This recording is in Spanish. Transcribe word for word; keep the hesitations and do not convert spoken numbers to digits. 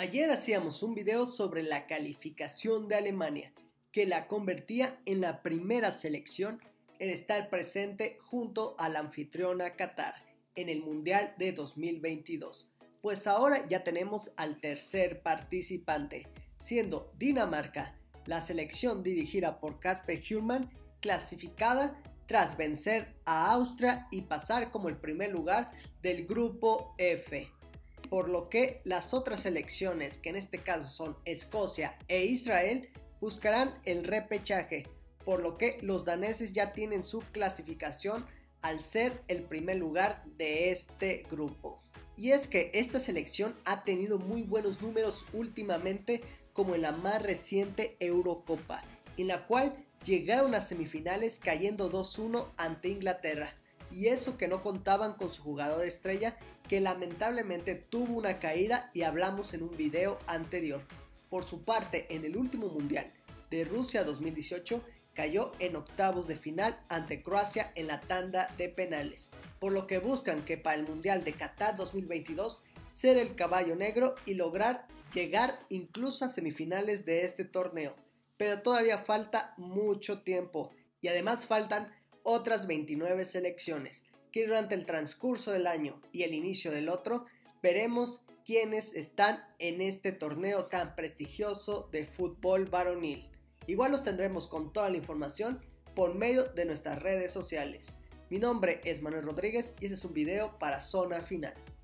Ayer hacíamos un video sobre la calificación de Alemania, que la convertía en la primera selección en estar presente junto a la anfitriona Qatar en el Mundial de dos mil veintidós. Pues ahora ya tenemos al tercer participante, siendo Dinamarca, la selección dirigida por Kasper Hjulmand, clasificada tras vencer a Austria y pasar como el primer lugar del grupo F. Por lo que las otras selecciones, que en este caso son Escocia e Israel, buscarán el repechaje, por lo que los daneses ya tienen su clasificación al ser el primer lugar de este grupo. Y es que esta selección ha tenido muy buenos números últimamente, como en la más reciente Eurocopa, en la cual llegaron a semifinales cayendo dos uno ante Inglaterra. Y eso que no contaban con su jugador estrella, que lamentablemente tuvo una caída y hablamos en un video anterior. Por su parte, en el último mundial de Rusia dos mil dieciocho, cayó en octavos de final ante Croacia en la tanda de penales, por lo que buscan que para el mundial de Qatar dos mil veintidós ser el caballo negro y lograr llegar incluso a semifinales de este torneo. Pero todavía falta mucho tiempo y además faltan otras veintinueve selecciones, que durante el transcurso del año y el inicio del otro veremos quiénes están en este torneo tan prestigioso de fútbol varonil. Igual los tendremos con toda la información por medio de nuestras redes sociales. Mi nombre es Manuel Rodríguez y este es un video para Zona Final.